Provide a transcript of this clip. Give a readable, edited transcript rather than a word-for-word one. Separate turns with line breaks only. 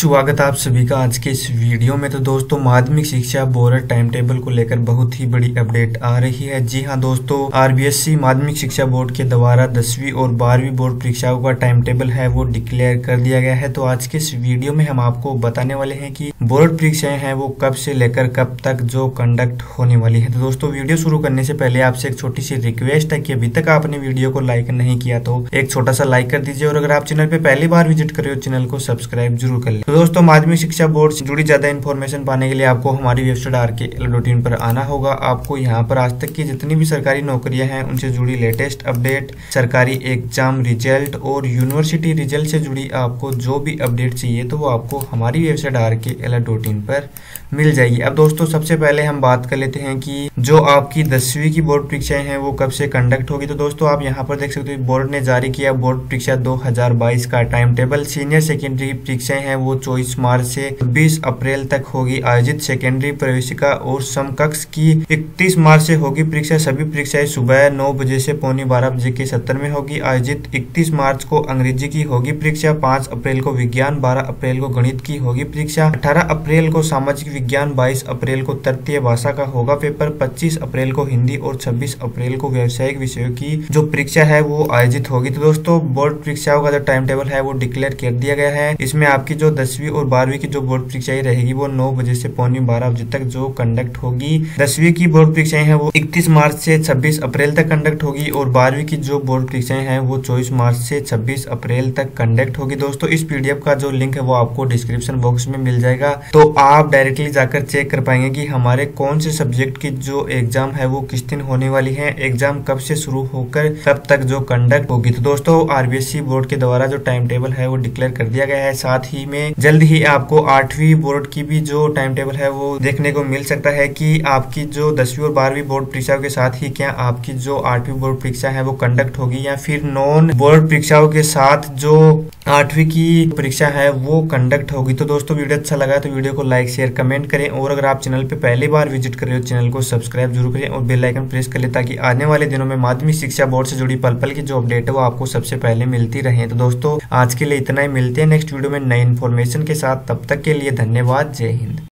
स्वागत आप सभी का आज के इस वीडियो में। तो दोस्तों, माध्यमिक शिक्षा बोर्ड टाइम टेबल को लेकर बहुत ही बड़ी अपडेट आ रही है। जी हां दोस्तों, आरबीएसई माध्यमिक शिक्षा बोर्ड के द्वारा 10वीं और 12वीं बोर्ड परीक्षाओं का टाइम टेबल है वो डिक्लेयर कर दिया गया है। तो आज के इस वीडियो में हम आपको बताने वाले हैं कि बोर्ड परीक्षाएं हैं वो कब से लेकर कब तक जो कंडक्ट होने वाली है। तो दोस्तों, वीडियो शुरू करने से पहले आपसे एक छोटी सी रिक्वेस्ट है कि अभी तक आपने वीडियो को लाइक नहीं किया तो एक छोटा सा लाइक कर दीजिए, और अगर आप चैनल पे पहली बार विजिट कर रहे हो चैनल को सब्सक्राइब जरूर कर ले। तो दोस्तों, माध्यमिक शिक्षा बोर्ड से जुड़ी ज्यादा इन्फॉर्मेशन पाने के लिए आपको हमारी वेबसाइट RKL.in पर आना होगा। आपको यहाँ पर आज तक की जितनी भी सरकारी नौकरियां हैं उनसे जुड़ी लेटेस्ट अपडेट, सरकारी एग्जाम रिजल्ट और यूनिवर्सिटी रिजल्ट से जुड़ी आपको जो भी अपडेट चाहिए तो वो आपको हमारी वेबसाइट RKL.in पर मिल जाएगी। अब दोस्तों, सबसे पहले हम बात कर लेते हैं कि जो आपकी 10वीं की बोर्ड परीक्षाएं हैं वो कब से कंडक्ट होगी। तो दोस्तों, आप यहाँ पर देख सकते हो बोर्ड ने जारी किया बोर्ड परीक्षा 2022 का टाइम टेबल। सीनियर सेकेंडरी परीक्षाएं हैं वो 24 मार्च से 20 अप्रैल तक होगी आयोजित। सेकेंडरी प्रवेशिका और समकक्ष की 31 मार्च से होगी परीक्षा। सभी परीक्षाएं सुबह 9 बजे से पौने 12 बजे के सत्र में होगी आयोजित। 31 मार्च को अंग्रेजी की होगी परीक्षा। 5 अप्रैल को विज्ञान, 12 अप्रैल को गणित की होगी परीक्षा। 18 अप्रैल को सामाजिक विज्ञान, 22 अप्रैल को तृतीय भाषा का होगा पेपर। 25 अप्रैल को हिंदी और 26 अप्रैल को व्यावसायिक विषयों की जो परीक्षा है वो आयोजित होगी। तो दोस्तों, बोर्ड परीक्षाओं का जो टाइम टेबल है वो डिक्लेयर कर दिया गया है। इसमें आपकी जो 10वीं और 12वीं की जो बोर्ड परीक्षाएं रहेगी वो 9 बजे से पौने 12 बजे तक जो कंडक्ट होगी। 10वीं की बोर्ड परीक्षाएं हैं वो 31 मार्च से 26 अप्रैल तक कंडक्ट होगी, और 12वीं की जो बोर्ड परीक्षाएं हैं वो 24 मार्च से 26 अप्रैल तक कंडक्ट होगी। दोस्तों, इस पीडीएफ का जो लिंक है वो आपको डिस्क्रिप्शन बॉक्स में मिल जाएगा, तो आप डायरेक्टली जाकर चेक कर पाएंगे कि हमारे कौन से सब्जेक्ट की जो एग्जाम है वो किस दिन होने वाली है, एग्जाम कब से शुरू होकर कब तक जो कंडक्ट होगी। तो दोस्तों, आरबीएसई बोर्ड के द्वारा जो टाइम टेबल है वो डिक्लेयर कर दिया गया है। साथ ही में जल्द ही आपको 8वीं बोर्ड की भी जो टाइम टेबल है वो देखने को मिल सकता है कि आपकी जो 10वीं और 12वीं बोर्ड परीक्षाओं के साथ ही क्या आपकी जो 8वीं बोर्ड परीक्षा है वो कंडक्ट होगी, या फिर नॉन बोर्ड परीक्षाओं के साथ जो 8वीं की परीक्षा है वो कंडक्ट होगी। तो दोस्तों, वीडियो अच्छा लगा तो वीडियो को लाइक शेयर कमेंट करें, और अगर आप चैनल पे पहली बार विजिट कर रहे हो चैनल को सब्सक्राइब जरूर करें और बेल आइकन प्रेस कर ले, ताकि आने वाले दिनों में माध्यमिक शिक्षा बोर्ड से जुड़ी पल पल की जो अपडेट है वो आपको सबसे पहले मिलती रहे। तो दोस्तों, आज के लिए इतना ही, मिलते हैं नेक्स्ट वीडियो में नई इन्फॉर्मेशन के साथ। तब तक के लिए धन्यवाद। जय हिंद।